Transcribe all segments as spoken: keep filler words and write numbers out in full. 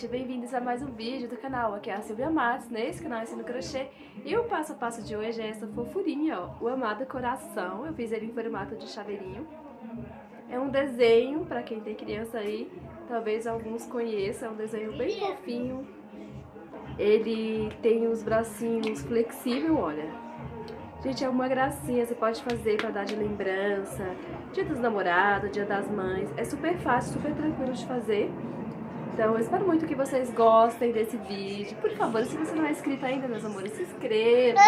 gente, bem-vindos a mais um vídeo do canal. Aqui é a Silvia Matos, nesse canal Ensino Crochê. E o passo a passo de hoje é essa fofurinha, ó, o amado coração. Eu fiz ele em formato de chaveirinho. É um desenho, pra quem tem criança aí, talvez alguns conheçam, é um desenho bem fofinho. Ele tem os bracinhos flexíveis, olha. Gente, é uma gracinha, você pode fazer pra dar de lembrança, dia dos namorados, dia das mães. É super fácil, super tranquilo de fazer. Então, eu espero muito que vocês gostem desse vídeo. Por favor, se você não é inscrito ainda, meus amores, se inscreva.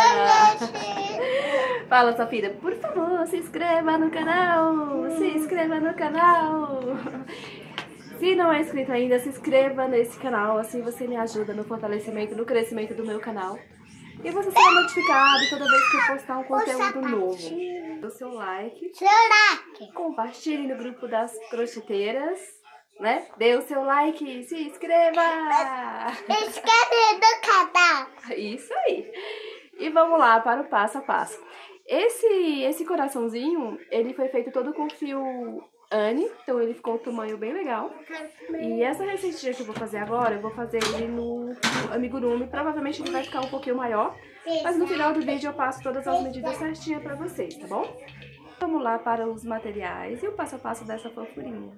Fala, sua filha. Por favor, se inscreva no canal. Se inscreva no canal. Se não é inscrito ainda, se inscreva nesse canal. Assim você me ajuda no fortalecimento, no crescimento do meu canal. E você será notificado toda vez que eu postar um conteúdo novo. Dê o seu like. Seu like. Compartilhe no grupo das crocheteiras, né? Dê o seu like, se inscreva. Inscreva no canal. Isso aí. E vamos lá para o passo a passo. Esse, esse coraçãozinho, ele foi feito todo com fio Anne, então ele ficou um tamanho bem legal. E essa receitinha que eu vou fazer agora, eu vou fazer ele no amigurumi. Provavelmente ele vai ficar um pouquinho maior, mas no final do vídeo eu passo todas as medidas certinhas pra vocês, tá bom? Vamos lá para os materiais e o passo a passo dessa fofurinha.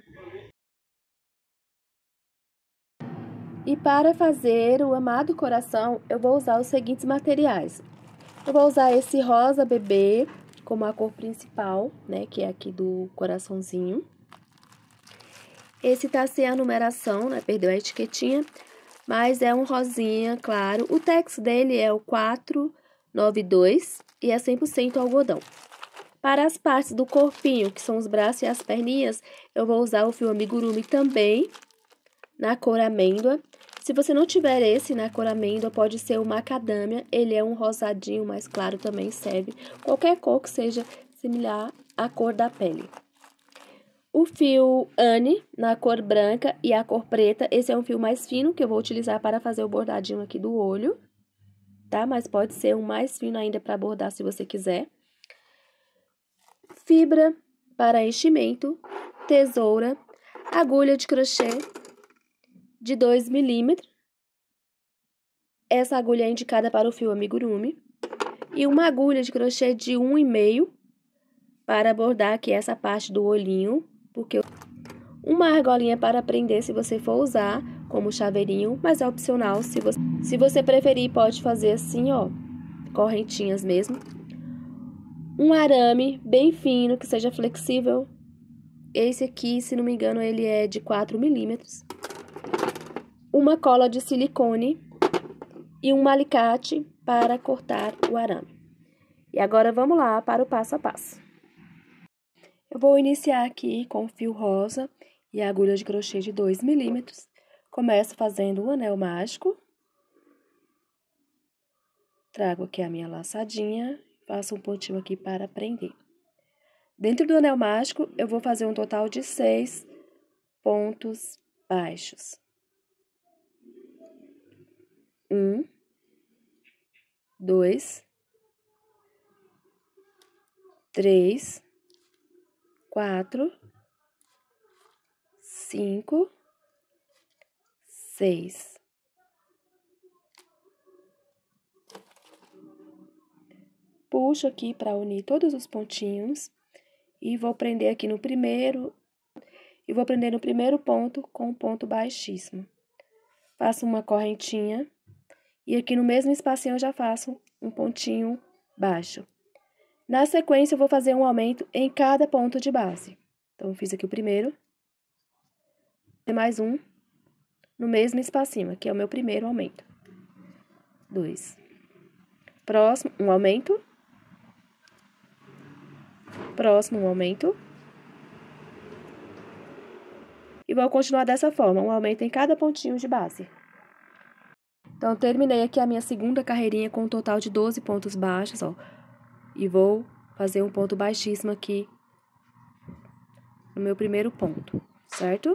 E para fazer o amado coração, eu vou usar os seguintes materiais. Eu vou usar esse rosa bebê como a cor principal, né, que é aqui do coraçãozinho. Esse tá sem a numeração, né, perdeu a etiquetinha, mas é um rosinha, claro. O texto dele é o quatro nove dois e é cem por cento algodão. Para as partes do corpinho, que são os braços e as perninhas, eu vou usar o fio amigurumi também, na cor amêndoa. Se você não tiver esse na cor amêndoa, pode ser o macadâmia. Ele é um rosadinho mais claro, também serve. Qualquer cor que seja similar à cor da pele. O fio Anne, na cor branca e a cor preta. Esse é um fio mais fino, que eu vou utilizar para fazer o bordadinho aqui do olho. Tá? Mas pode ser um mais fino ainda para bordar, se você quiser. Fibra para enchimento. Tesoura. Agulha de crochê de dois milímetros. Essa agulha é indicada para o fio amigurumi. E uma agulha de crochê de um e meio para bordar aqui essa parte do olhinho. Porque uma argolinha para prender, se você for usar como chaveirinho, mas é opcional. Se você, se você preferir, pode fazer assim, ó, correntinhas mesmo. Um arame bem fino, que seja flexível. Esse aqui, se não me engano, ele é de quatro milímetros. Uma cola de silicone e um alicate para cortar o arame. E agora vamos lá para o passo a passo. Eu vou iniciar aqui com o fio rosa e a agulha de crochê de dois milímetros. Começo fazendo um anel mágico. Trago aqui a minha laçadinha, faço um pontinho aqui para prender. Dentro do anel mágico, eu vou fazer um total de seis pontos baixos. Um, dois, três, quatro, cinco, seis. Puxo aqui para unir todos os pontinhos e vou prender aqui no primeiro, e vou prender no primeiro ponto com um ponto baixíssimo. Faço uma correntinha. E aqui no mesmo espacinho eu já faço um pontinho baixo. Na sequência, eu vou fazer um aumento em cada ponto de base. Então, eu fiz aqui o primeiro. E mais um no mesmo espacinho. Aqui é o meu primeiro aumento. Dois. Próximo, um aumento. Próximo, um aumento. E vou continuar dessa forma, um aumento em cada pontinho de base. Então, terminei aqui a minha segunda carreirinha com um total de doze pontos baixos, ó. E vou fazer um ponto baixíssimo aqui no meu primeiro ponto, certo?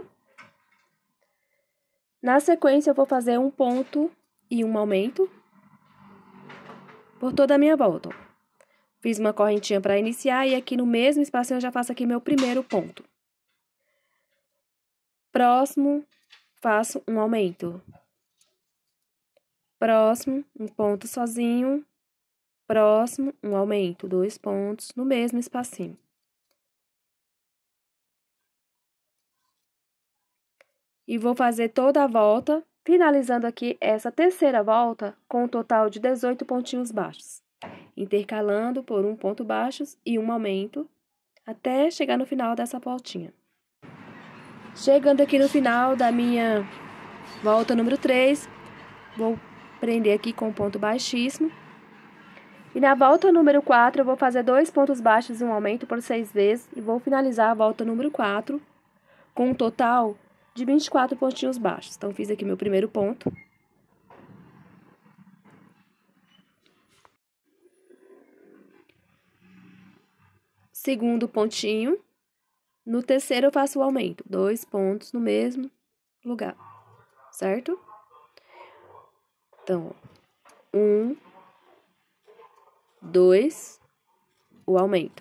Na sequência, eu vou fazer um ponto e um aumento por toda a minha volta, ó. Fiz uma correntinha para iniciar e aqui no mesmo espaço eu já faço aqui meu primeiro ponto. Próximo, faço um aumento. Próximo, um ponto sozinho. Próximo, um aumento, dois pontos no mesmo espacinho. E vou fazer toda a volta, finalizando aqui essa terceira volta com um total de dezoito pontinhos baixos, intercalando por um ponto baixo e um aumento, até chegar no final dessa voltinha. Chegando aqui no final da minha volta número três, vou prender aqui com um ponto baixíssimo. E na volta número quatro, eu vou fazer dois pontos baixos e um aumento por seis vezes, e vou finalizar a volta número quatro com um total de vinte e quatro pontinhos baixos. Então, fiz aqui meu primeiro ponto. Segundo pontinho. No terceiro, eu faço o aumento. Dois pontos no mesmo lugar, certo? Então, um, dois, o aumento.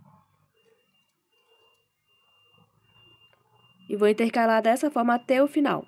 E vou intercalar dessa forma até o final.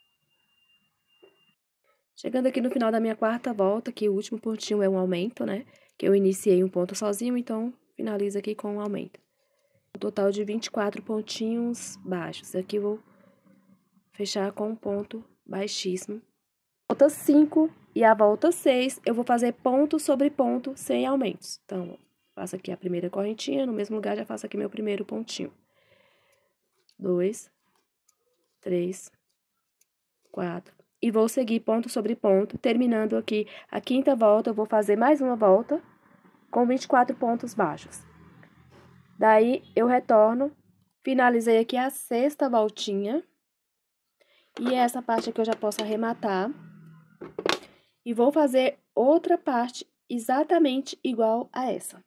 Chegando aqui no final da minha quarta volta, que o último pontinho é um aumento, né? Que eu iniciei um ponto sozinho, então finalizo aqui com um aumento. Um total de vinte e quatro pontinhos baixos. Aqui eu vou fechar com um ponto baixíssimo. Volta cinco e a volta seis, eu vou fazer ponto sobre ponto sem aumentos. Então, faço aqui a primeira correntinha, no mesmo lugar já faço aqui meu primeiro pontinho. Dois, três, quatro. E vou seguir ponto sobre ponto, terminando aqui a quinta volta, eu vou fazer mais uma volta com vinte e quatro pontos baixos. Daí, eu retorno, finalizei aqui a sexta voltinha. E essa parte aqui eu já posso arrematar. E vou fazer outra parte exatamente igual a essa.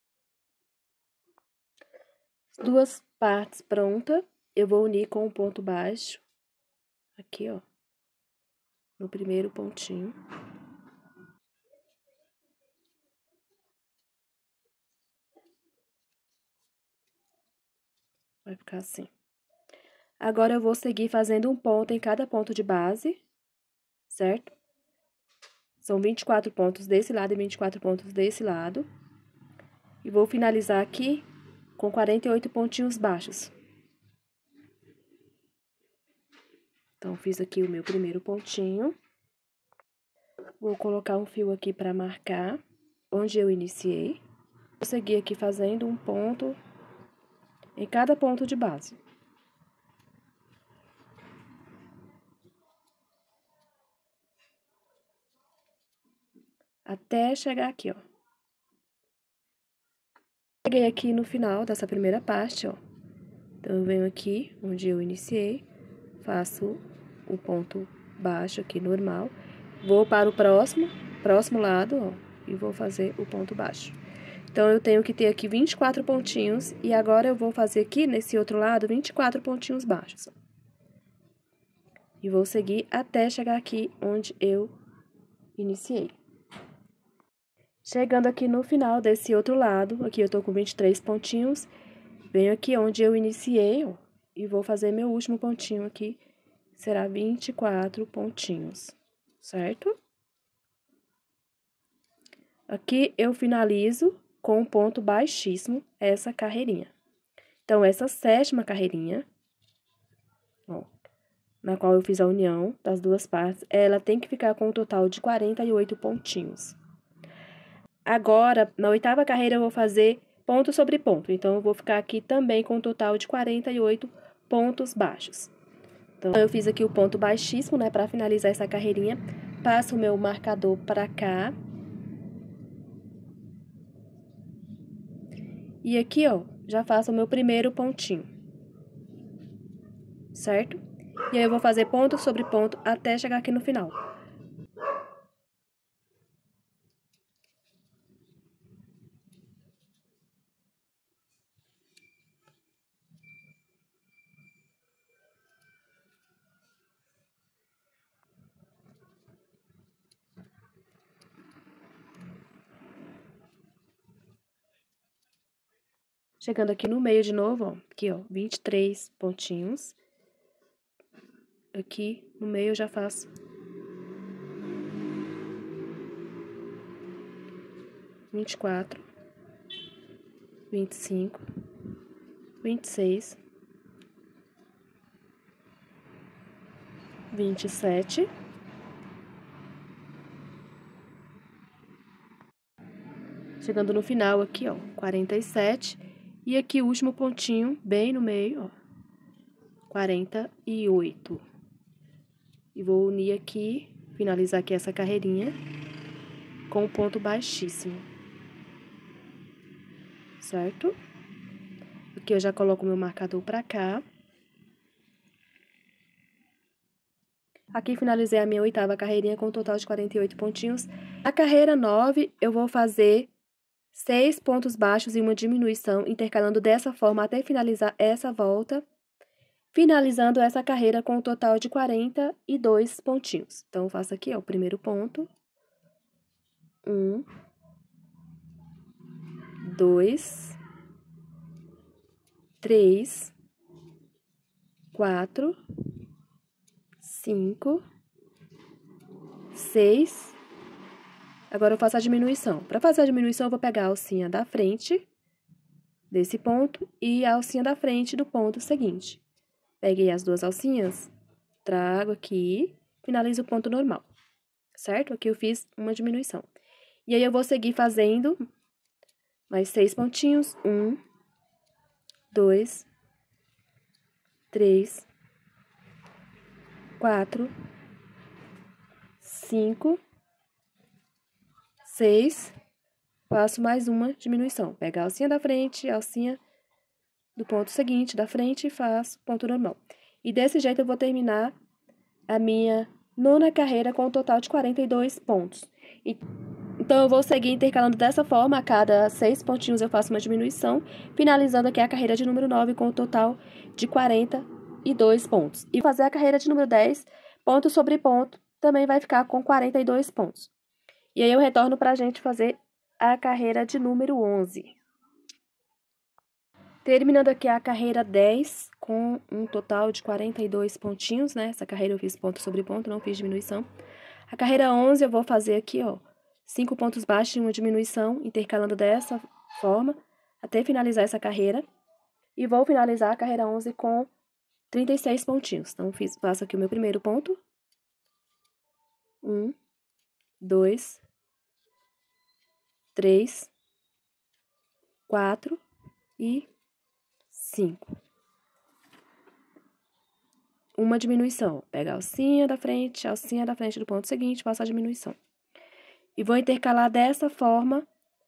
Duas partes prontas, eu vou unir com um ponto baixo. Aqui, ó. No primeiro pontinho. Vai ficar assim. Agora, eu vou seguir fazendo um ponto em cada ponto de base, certo? São vinte e quatro pontos desse lado e vinte e quatro pontos desse lado. E vou finalizar aqui com quarenta e oito pontinhos baixos. Então, fiz aqui o meu primeiro pontinho. Vou colocar um fio aqui para marcar onde eu iniciei. Vou seguir aqui fazendo um ponto em cada ponto de base. Até chegar aqui, ó. Cheguei aqui no final dessa primeira parte, ó. Então, eu venho aqui onde eu iniciei, faço o ponto baixo aqui normal, vou para o próximo, próximo lado, ó, e vou fazer o ponto baixo. Então, eu tenho que ter aqui vinte e quatro pontinhos, e agora eu vou fazer aqui, nesse outro lado, vinte e quatro pontinhos baixos. E vou seguir até chegar aqui onde eu iniciei. Chegando aqui no final desse outro lado, aqui eu tô com vinte e três pontinhos, venho aqui onde eu iniciei, ó, e vou fazer meu último pontinho aqui, será vinte e quatro pontinhos, certo? Aqui eu finalizo com um ponto baixíssimo essa carreirinha. Então, essa sétima carreirinha, ó, na qual eu fiz a união das duas partes, ela tem que ficar com um total de quarenta e oito pontinhos. Agora, na oitava carreira, eu vou fazer ponto sobre ponto. Então, eu vou ficar aqui também com um total de quarenta e oito pontos baixos. Então, eu fiz aqui o ponto baixíssimo, né, para finalizar essa carreirinha. Passo o meu marcador para cá. E aqui, ó, já faço o meu primeiro pontinho. Certo? E aí, eu vou fazer ponto sobre ponto até chegar aqui no final. Chegando aqui no meio de novo, ó, aqui, ó, vinte e três pontinhos. aqui no meio eu já faço vinte e quatro, vinte e cinco, vinte e seis, vinte e sete, chegando no final aqui, ó, quarenta e sete, e aqui o último pontinho bem no meio, ó, quarenta e oito. E vou unir aqui, finalizar aqui essa carreirinha com o ponto baixíssimo, certo? Aqui eu já coloco meu marcador pra cá. Aqui finalizei a minha oitava carreirinha com um total de quarenta e oito pontinhos. A carreira nove, eu vou fazer seis pontos baixos e uma diminuição, intercalando dessa forma até finalizar essa volta, finalizando essa carreira com um total de quarenta e dois pontinhos. Então, eu faço aqui, ó, o primeiro ponto. Um, dois, três, quatro, cinco, seis. Agora, eu faço a diminuição. Para fazer a diminuição, eu vou pegar a alcinha da frente desse ponto e a alcinha da frente do ponto seguinte. Peguei as duas alcinhas, trago aqui, finalizo o ponto normal, certo? Aqui eu fiz uma diminuição. E aí, eu vou seguir fazendo mais seis pontinhos. Um, dois, três, quatro, cinco, seis. Faço mais uma diminuição. Pego a alcinha da frente, a alcinha do ponto seguinte da frente e faço ponto normal. E desse jeito eu vou terminar a minha nona carreira com um total de quarenta e dois pontos. E, então, eu vou seguir intercalando dessa forma, a cada seis pontinhos eu faço uma diminuição, finalizando aqui a carreira de número nove com um total de quarenta e dois pontos. E fazer a carreira de número dez, ponto sobre ponto, também vai ficar com quarenta e dois pontos. E aí, eu retorno pra gente fazer a carreira de número onze. Terminando aqui a carreira dez, com um total de quarenta e dois pontinhos, né? Essa carreira eu fiz ponto sobre ponto, não fiz diminuição. A carreira onze eu vou fazer aqui, ó, cinco pontos baixos e uma diminuição, intercalando dessa forma, até finalizar essa carreira. E vou finalizar a carreira onze com trinta e seis pontinhos. Então, fiz, faço aqui o meu primeiro ponto. Um, dois, três, quatro e cinco. Uma diminuição. Pega a alcinha da frente, a alcinha da frente do ponto seguinte, faço a diminuição. E vou intercalar dessa forma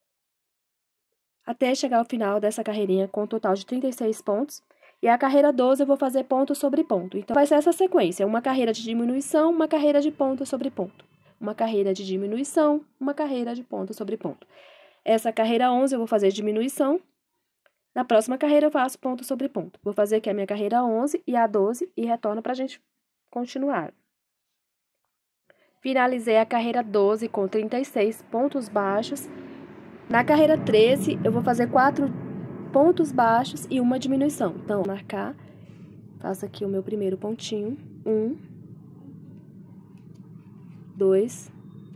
até chegar ao final dessa carreirinha com um total de trinta e seis pontos. E a carreira doze eu vou fazer ponto sobre ponto. Então, vai ser essa sequência. Uma carreira de diminuição, uma carreira de ponto sobre ponto. Uma carreira de diminuição, uma carreira de ponto sobre ponto. Essa carreira onze eu vou fazer diminuição. Na próxima carreira eu faço ponto sobre ponto. Vou fazer aqui a minha carreira onze e a doze e retorno pra gente continuar. Finalizei a carreira doze com trinta e seis pontos baixos. Na carreira treze, eu vou fazer quatro pontos baixos e uma diminuição. Então, vou marcar, faço aqui o meu primeiro pontinho. Um, dois,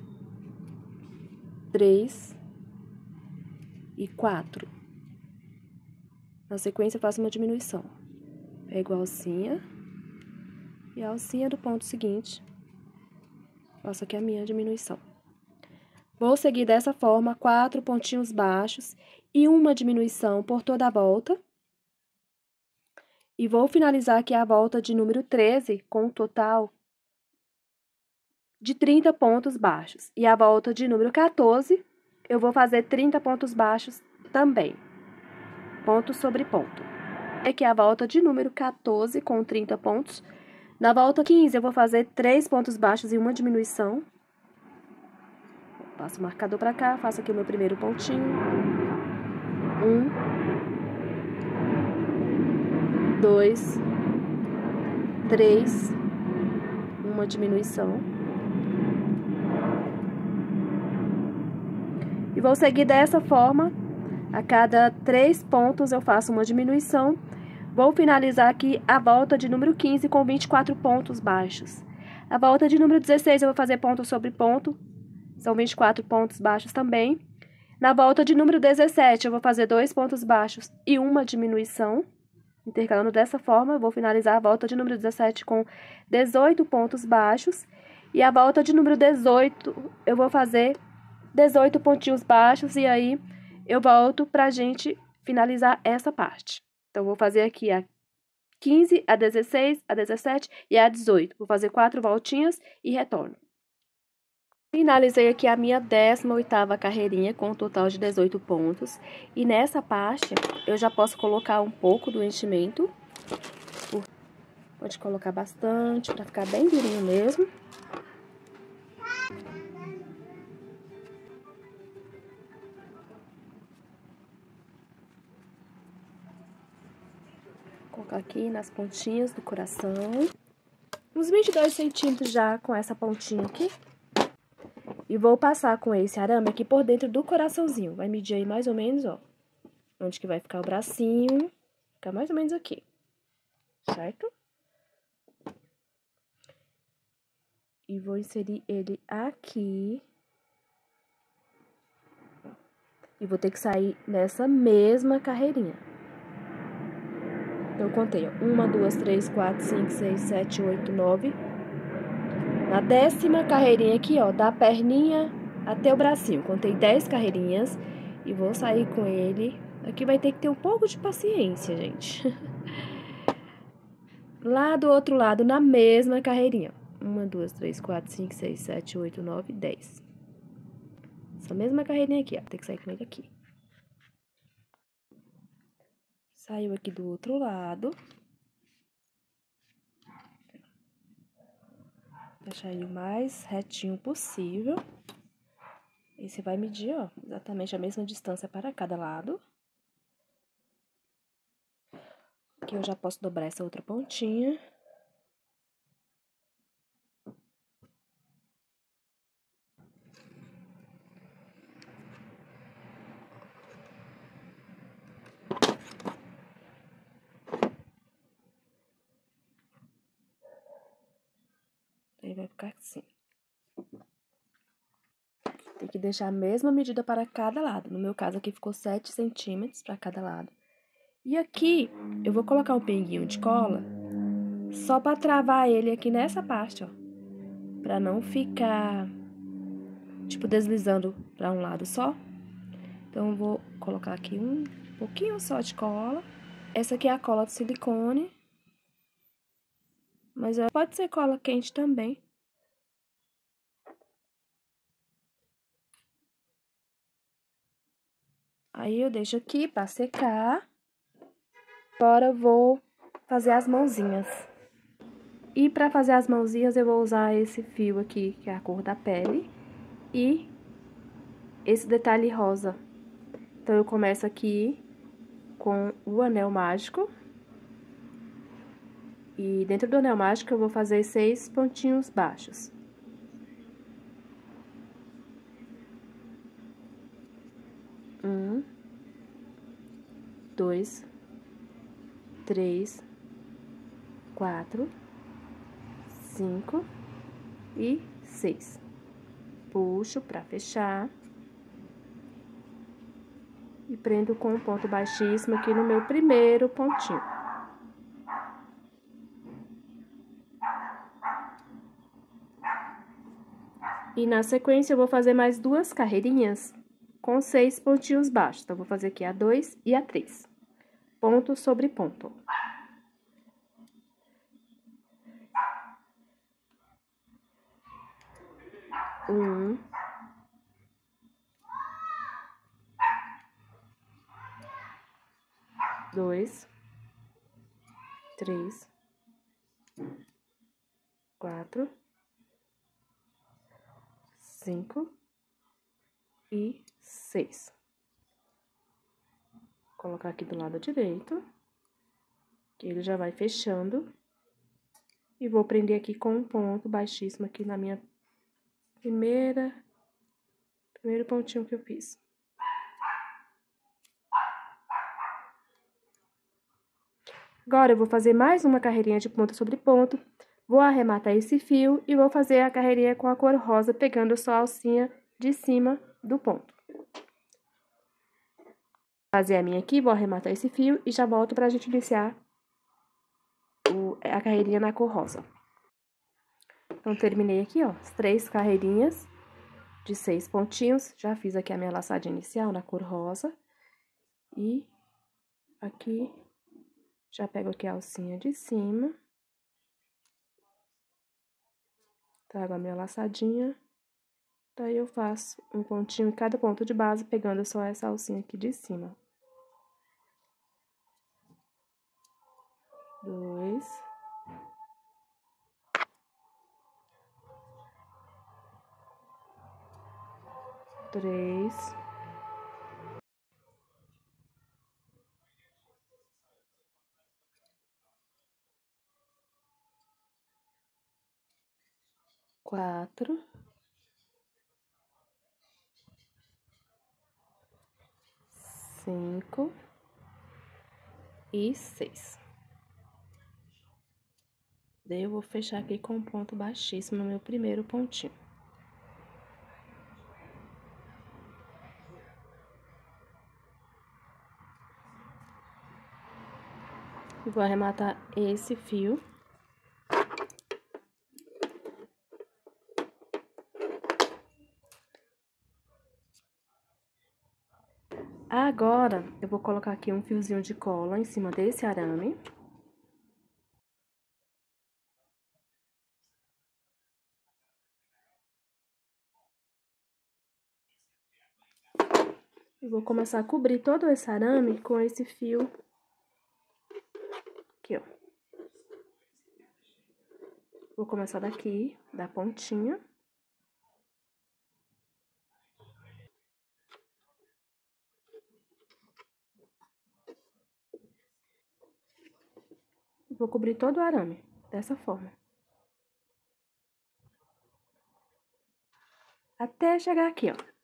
três e quatro. Na sequência, eu faço uma diminuição. Pego a alcinha e a alcinha do ponto seguinte. Faço aqui a minha diminuição. Vou seguir dessa forma, quatro pontinhos baixos e uma diminuição por toda a volta. E vou finalizar aqui a volta de número treze com um total de trinta pontos baixos. E a volta de número quatorze, eu vou fazer trinta pontos baixos também. Ponto sobre ponto. Aqui a volta de número quatorze com trinta pontos. Na volta quinze, eu vou fazer três pontos baixos e uma diminuição. Passo o marcador para cá, faço aqui o meu primeiro pontinho. Um, dois, três, uma diminuição. E vou seguir dessa forma. A cada três pontos eu faço uma diminuição, Vou finalizar aqui a volta de número quinze com vinte e quatro pontos baixos. A volta de número dezesseis eu vou fazer ponto sobre ponto, são vinte e quatro pontos baixos também. Na volta de número dezessete eu vou fazer dois pontos baixos e uma diminuição. Intercalando dessa forma, eu vou finalizar a volta de número dezessete com dezoito pontos baixos. E a volta de número dezoito, eu vou fazer dezoito pontinhos baixos. E aí, eu volto pra gente finalizar essa parte. Então, eu vou fazer aqui a quinze, a dezesseis, a dezessete e a dezoito. Vou fazer quatro voltinhas e retorno. Finalizei aqui a minha décima oitava carreirinha com um total de dezoito pontos. E nessa parte, eu já posso colocar um pouco do enchimento. Pode colocar bastante, pra ficar bem durinho mesmo. Vou colocar aqui nas pontinhas do coração. Uns vinte e dois centímetros já com essa pontinha aqui. E vou passar com esse arame aqui por dentro do coraçãozinho. Vai medir aí mais ou menos, ó. Onde que vai ficar o bracinho. Fica mais ou menos aqui. Certo? E vou inserir ele aqui. E vou ter que sair nessa mesma carreirinha. Eu contei, ó. Uma, duas, três, quatro, cinco, seis, sete, oito, nove... Na décima carreirinha aqui, ó, da perninha até o bracinho. Contei dez carreirinhas e vou sair com ele. Aqui vai ter que ter um pouco de paciência, gente. Lá do outro lado, na mesma carreirinha. Uma, duas, três, quatro, cinco, seis, sete, oito, nove, dez. Essa mesma carreirinha aqui, ó. Tem que sair com ele aqui. Saiu aqui do outro lado. Deixar ele o mais retinho possível. E você vai medir, ó, exatamente a mesma distância para cada lado. Aqui eu já posso dobrar essa outra pontinha. Aí vai ficar assim. Tem que deixar a mesma medida para cada lado. No meu caso, aqui ficou sete centímetros para cada lado. E aqui, eu vou colocar um pinguinho de cola, só para travar ele aqui nessa parte, ó. Pra não ficar, tipo, deslizando para um lado só. Então, eu vou colocar aqui um pouquinho só de cola. Essa aqui é a cola de silicone. Mas pode ser cola quente também. Aí, eu deixo aqui pra secar. Agora, eu vou fazer as mãozinhas. E pra fazer as mãozinhas, eu vou usar esse fio aqui, que é a cor da pele. E esse detalhe rosa. Então, eu começo aqui com o anel mágico. E dentro do anel mágico, eu vou fazer seis pontinhos baixos. Um, dois, três, quatro, cinco e seis. Puxo pra fechar. E prendo com um ponto baixíssimo aqui no meu primeiro pontinho. E na sequência, eu vou fazer mais duas carreirinhas com seis pontinhos baixos. Então, vou fazer aqui a dois e a três. Ponto sobre ponto. Um. Dois. Três. Quatro. Cinco. E seis. Vou colocar aqui do lado direito. Que ele já vai fechando. E vou prender aqui com um ponto baixíssimo aqui na minha primeira... Primeiro pontinho que eu fiz. Agora, eu vou fazer mais uma carreirinha de ponta sobre ponto, vou arrematar esse fio e vou fazer a carreirinha com a cor rosa, pegando só a alcinha de cima do ponto. Vou fazer a minha aqui, vou arrematar esse fio e já volto pra gente iniciar o, a carreirinha na cor rosa. Então, terminei aqui, ó, as três carreirinhas de seis pontinhos. Já fiz aqui a minha laçadinha inicial na cor rosa. E aqui, já pego aqui a alcinha de cima. Trago a minha laçadinha. Daí, eu faço um pontinho em cada ponto de base, pegando só essa alcinha aqui de cima. Dois. Três. Quatro. Cinco. E seis. Daí, eu vou fechar aqui com um ponto baixíssimo no meu primeiro pontinho. E vou arrematar esse fio. Agora, eu vou colocar aqui um fiozinho de cola em cima desse arame. E vou começar a cobrir todo esse arame com esse fio aqui, ó. Vou começar daqui, da pontinha. E vou cobrir todo o arame, dessa forma. Até chegar aqui, ó.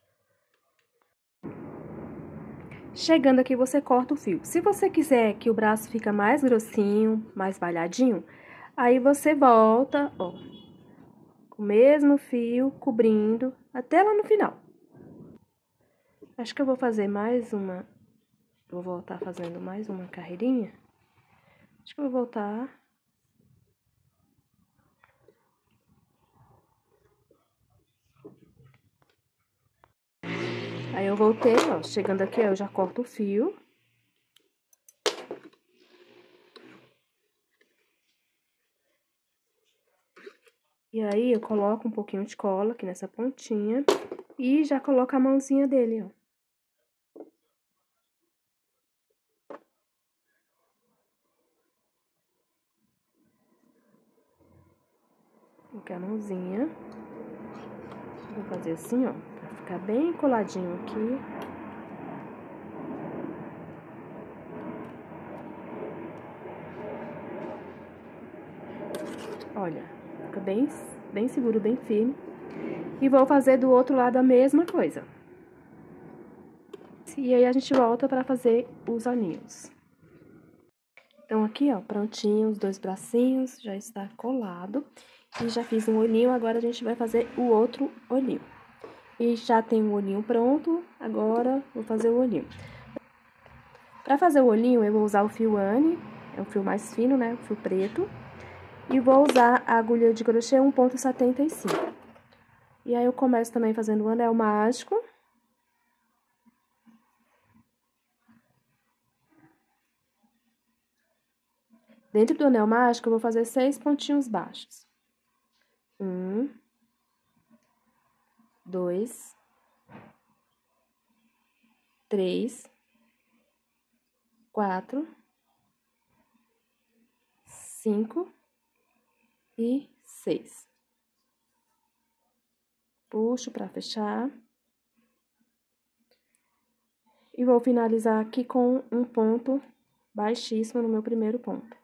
Chegando aqui, você corta o fio. Se você quiser que o braço fique mais grossinho, mais valhadinho, aí você volta, ó, com o mesmo fio, cobrindo, até lá no final. Acho que eu vou fazer mais uma... Vou voltar fazendo mais uma carreirinha. Acho que eu vou voltar... Aí, eu voltei, ó, chegando aqui, ó, eu já corto o fio. E aí, eu coloco um pouquinho de cola aqui nessa pontinha e já coloco a mãozinha dele, ó. Aqui a mãozinha. Vou fazer assim, ó, pra ficar bem coladinho aqui. Olha, fica bem, bem seguro, bem firme. E vou fazer do outro lado a mesma coisa. E aí, a gente volta pra fazer os olhinhos. Então, aqui, ó, prontinho, os dois bracinhos, já está colado. E já fiz um olhinho, agora a gente vai fazer o outro olhinho. E já tem o olhinho pronto, agora vou fazer o olhinho. Pra fazer o olhinho, eu vou usar o fio Anne, é o fio mais fino, né, o fio preto. E vou usar a agulha de crochê um ponto setenta e cinco. E aí, eu começo também fazendo o anel mágico. Dentro do anel mágico, eu vou fazer seis pontinhos baixos. Um, dois, três, quatro, cinco e seis. Puxo pra fechar. E vou finalizar aqui com um ponto baixíssimo no meu primeiro ponto.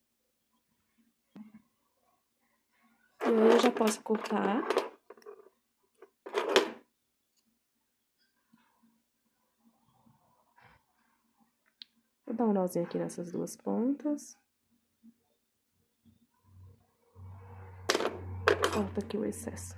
E aí, eu já posso cortar. Vou dar um nozinho aqui nessas duas pontas. Corta aqui o excesso.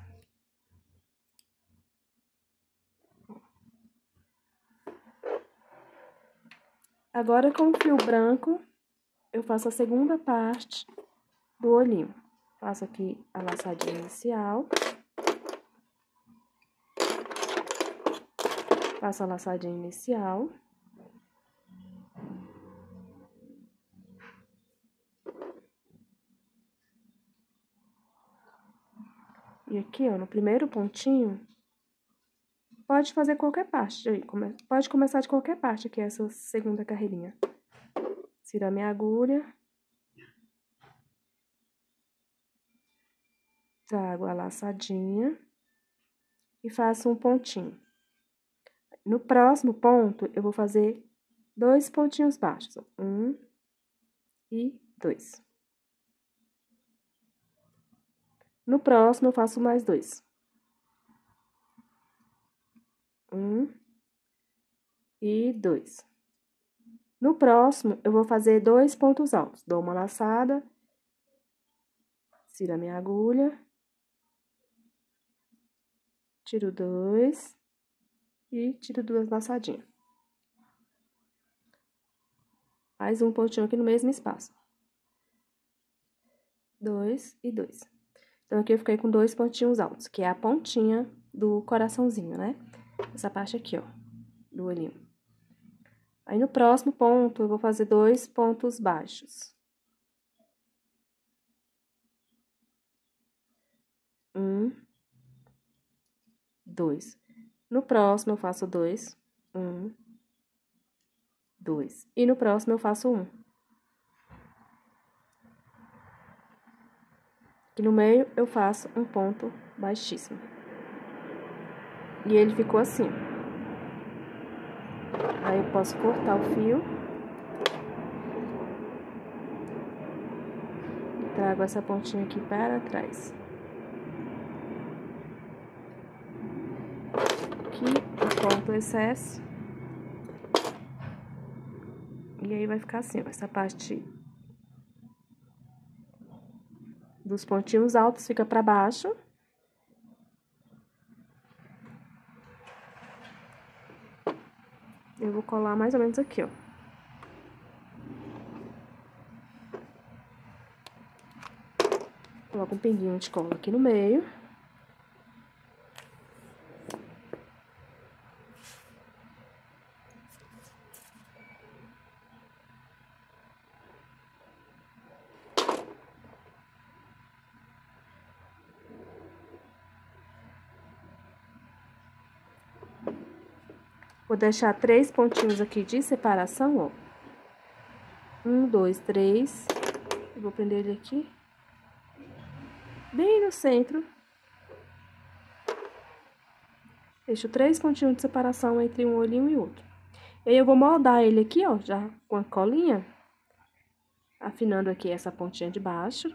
Agora, com o fio branco, eu faço a segunda parte do olhinho. Faço aqui a laçadinha inicial. Faço a laçadinha inicial. E aqui, ó, no primeiro pontinho, pode fazer qualquer parte aí, pode começar de qualquer parte aqui, essa segunda carreirinha. Tiro a minha agulha. Trago a laçadinha e faço um pontinho. No próximo ponto, eu vou fazer dois pontinhos baixos, ó, um e dois. No próximo, eu faço mais dois. Um e dois. No próximo, eu vou fazer dois pontos altos. Dou uma laçada, tiro a minha agulha, tiro dois e tiro duas laçadinhas. Mais um pontinho aqui no mesmo espaço. Dois e dois. Então, aqui eu fiquei com dois pontinhos altos, que é a pontinha do coraçãozinho, né? Essa parte aqui, ó, do olhinho. Aí, no próximo ponto, eu vou fazer dois pontos baixos. Um, dois. No próximo, eu faço dois, um, dois. E no próximo, eu faço um. Aqui no meio, eu faço um ponto baixíssimo. E ele ficou assim. Aí, eu posso cortar o fio. E trago essa pontinha aqui para trás. Aqui, eu corto o excesso. E aí, vai ficar assim, ó, essa parte dos pontinhos altos fica pra baixo. Eu vou colar mais ou menos aqui, ó. Coloco um pinguinho de cola aqui no meio. Vou deixar três pontinhos aqui de separação, ó. Um, dois, três. Eu vou prender ele aqui. Bem no centro. Deixo três pontinhos de separação entre um olhinho e outro. E aí, eu vou moldar ele aqui, ó, já com a colinha. Afinando aqui essa pontinha de baixo.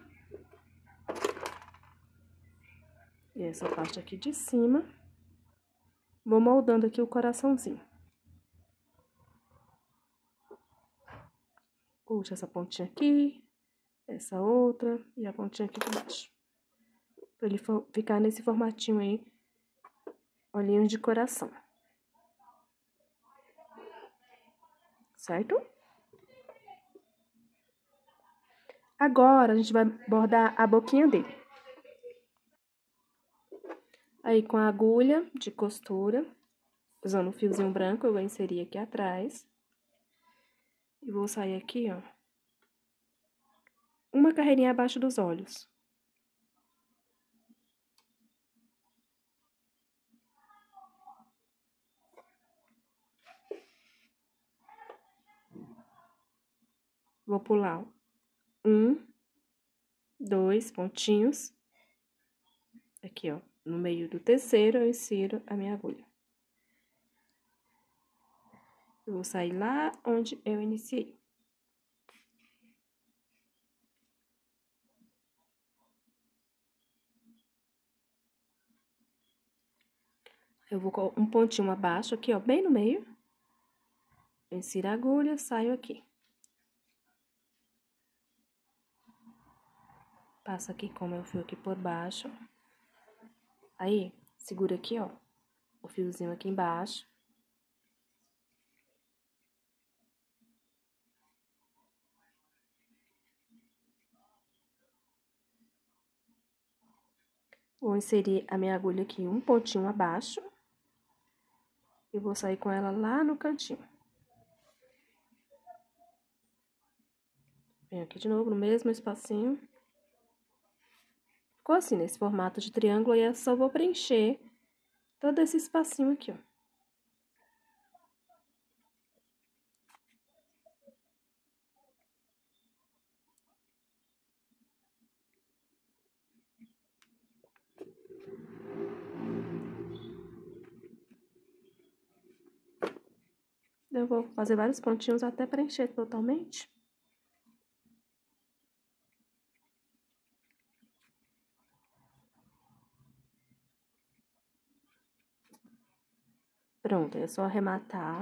E essa parte aqui de cima. Vou moldando aqui o coraçãozinho. Puxo essa pontinha aqui, essa outra e a pontinha aqui por baixo. Pra ele ficar nesse formatinho aí, olhinhos de coração. Certo? Agora, a gente vai bordar a boquinha dele. Aí, com a agulha de costura, usando o fiozinho branco, eu vou inserir aqui atrás. E vou sair aqui, ó, uma carreirinha abaixo dos olhos. Vou pular um, dois pontinhos. Aqui, ó, no meio do terceiro, eu insiro a minha agulha. Eu vou sair lá onde eu iniciei. Eu vou com um pontinho abaixo aqui, ó, bem no meio. Eu insiro a agulha, saio aqui. Passo aqui com o meu fio aqui por baixo. Aí, segura aqui, ó, o fiozinho aqui embaixo. Vou inserir a minha agulha aqui um pontinho abaixo. E vou sair com ela lá no cantinho. Venho aqui de novo no mesmo espacinho. Ficou assim, nesse formato de triângulo, e eu só vou preencher todo esse espacinho aqui, ó. Eu vou fazer vários pontinhos até preencher totalmente. Pronto, é só arrematar.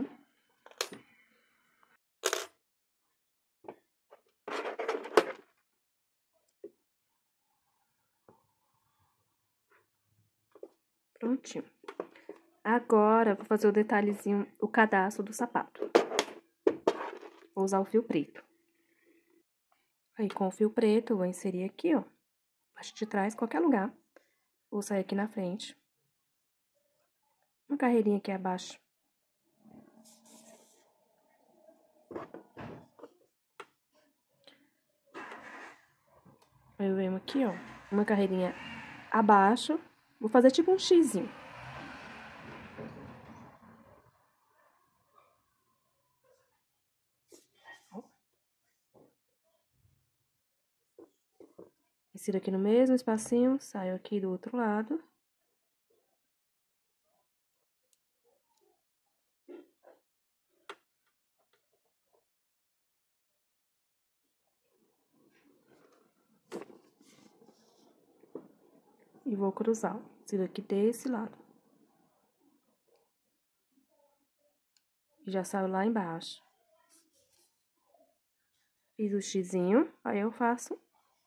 Prontinho. Agora, vou fazer o detalhezinho, o cadastro do sapato. Vou usar o fio preto. Aí, com o fio preto, eu vou inserir aqui, ó. Parte de trás, qualquer lugar. Vou sair aqui na frente. Uma carreirinha aqui abaixo. Aí eu venho aqui, ó, uma carreirinha abaixo. Vou fazer tipo um xizinho. Insiro aqui no mesmo espacinho, saio aqui do outro lado. E vou cruzar, insiro aqui desse lado. E já saio lá embaixo. Fiz o xizinho, aí eu faço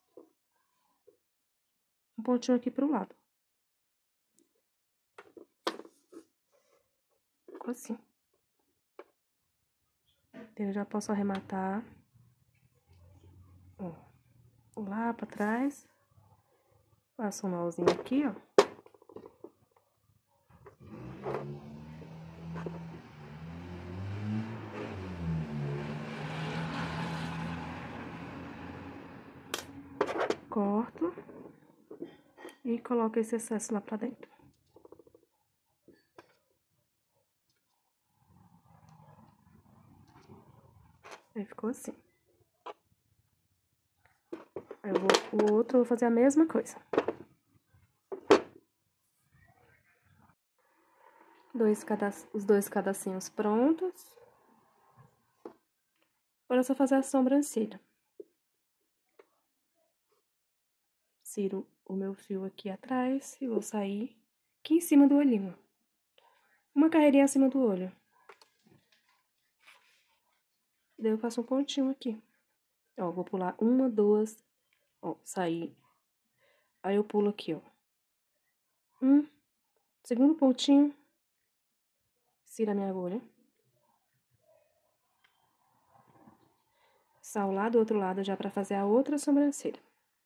um pontinho aqui pro lado. Ficou assim. Então, eu já posso arrematar. Ó, lá pra trás. Faço um nozinho aqui, ó. Corto. E coloco esse excesso lá pra dentro. Aí ficou assim. Aí eu vou, o outro eu vou fazer a mesma coisa. Dois cada, os dois cadacinhos prontos. Agora é só fazer a sobrancelha. Insiro o meu fio aqui atrás e vou sair aqui em cima do olhinho. Uma carreirinha acima do olho. Daí eu faço um pontinho aqui. Ó, vou pular uma, duas, ó, sair. Aí eu pulo aqui, ó. Um, segundo pontinho. Insiro a minha agulha. Saio lá do outro lado já pra fazer a outra sobrancelha.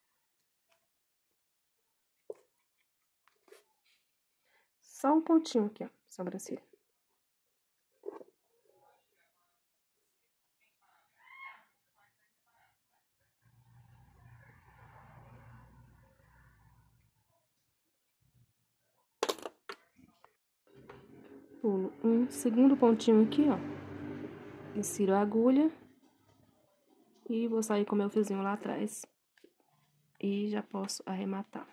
Só um pontinho aqui, ó, sobrancelha. Pulo um segundo pontinho aqui, ó. Insiro a agulha. E vou sair com o meu fiozinho lá atrás. E já posso arrematar.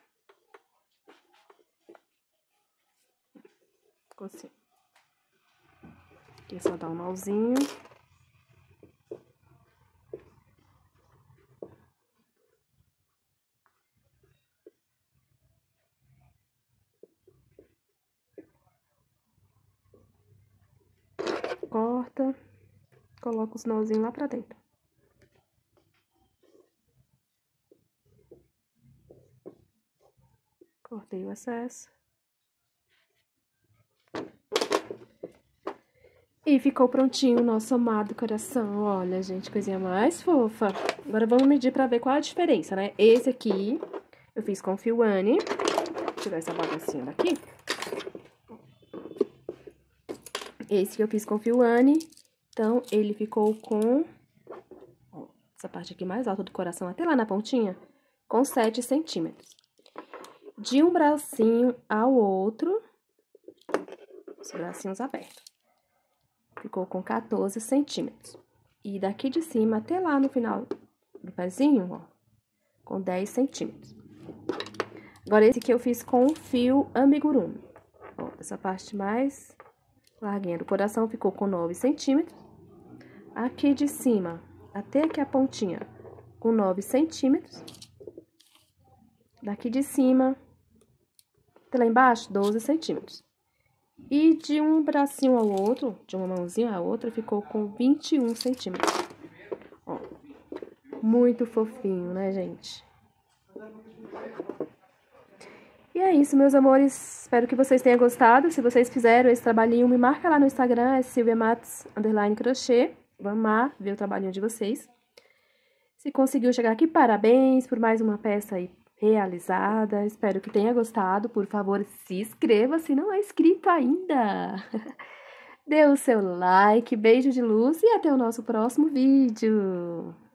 Ficou assim. Aqui é só dar um nozinho. Corta. Coloca os nozinhos lá pra dentro. Cortei o excesso. E ficou prontinho o nosso amado coração. Olha, gente, coisinha mais fofa. Agora vamos medir pra ver qual a diferença, né? Esse aqui eu fiz com fio Anne. Vou tirar essa bagacinha daqui. Esse que eu fiz com fio Anne. Então, ele ficou com... Ó, essa parte aqui mais alta do coração, até lá na pontinha, com sete centímetros. De um bracinho ao outro, os bracinhos abertos, ficou com quatorze centímetros. E daqui de cima até lá no final do pezinho, ó, com dez centímetros. Agora, esse aqui eu fiz com fio amigurumi. Ó, essa parte mais larguinha do coração ficou com nove centímetros. Aqui de cima, até aqui a pontinha, com nove centímetros. Daqui de cima, até lá embaixo, doze centímetros. E de um bracinho ao outro, de uma mãozinha à outra, ficou com vinte e um centímetros. Ó, muito fofinho, né, gente? E é isso, meus amores. Espero que vocês tenham gostado. Se vocês fizeram esse trabalhinho, me marca lá no Instagram, é Silvia Matos, underline crochê. Vou amar ver o trabalhinho de vocês. Se conseguiu chegar aqui, parabéns por mais uma peça aí realizada. Espero que tenha gostado. Por favor, se inscreva se não é inscrito ainda. Dê o seu like, beijo de luz e até o nosso próximo vídeo.